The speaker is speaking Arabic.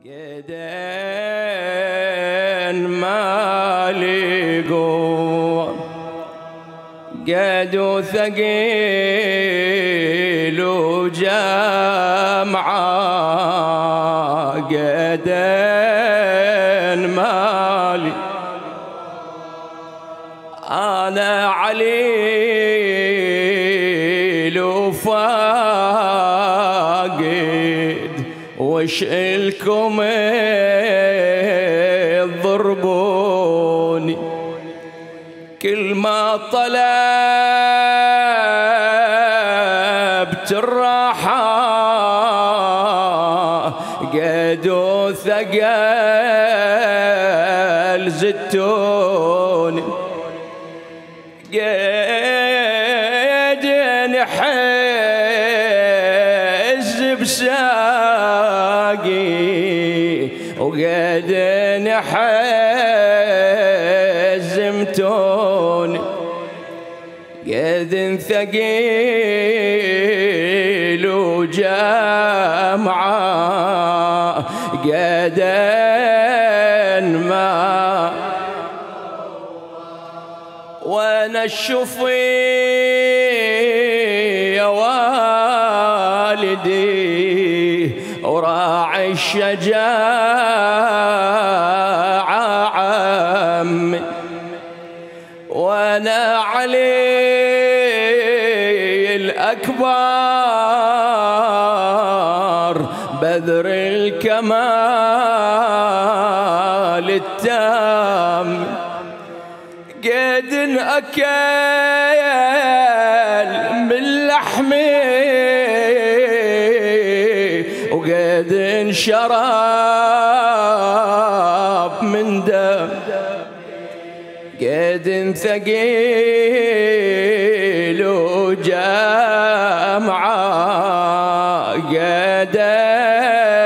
قدين ما لي قوة قد وثقيل وجمعة قدين ما لي أنا عليل وفاقد وش إلكم تضربوني كل ما طلبت الراحة قد وثقل زدتوني قد نحز بساقي وقد نحزمتوني قد ثقيل وجمعة قد ما وانا الشفي يا والدي وراعي الشجاعة عمي وانا علي الأكبر بذر الكمال التام قد أكل من لحمي وقد شرب من دم قد ثقيل وجمعة قد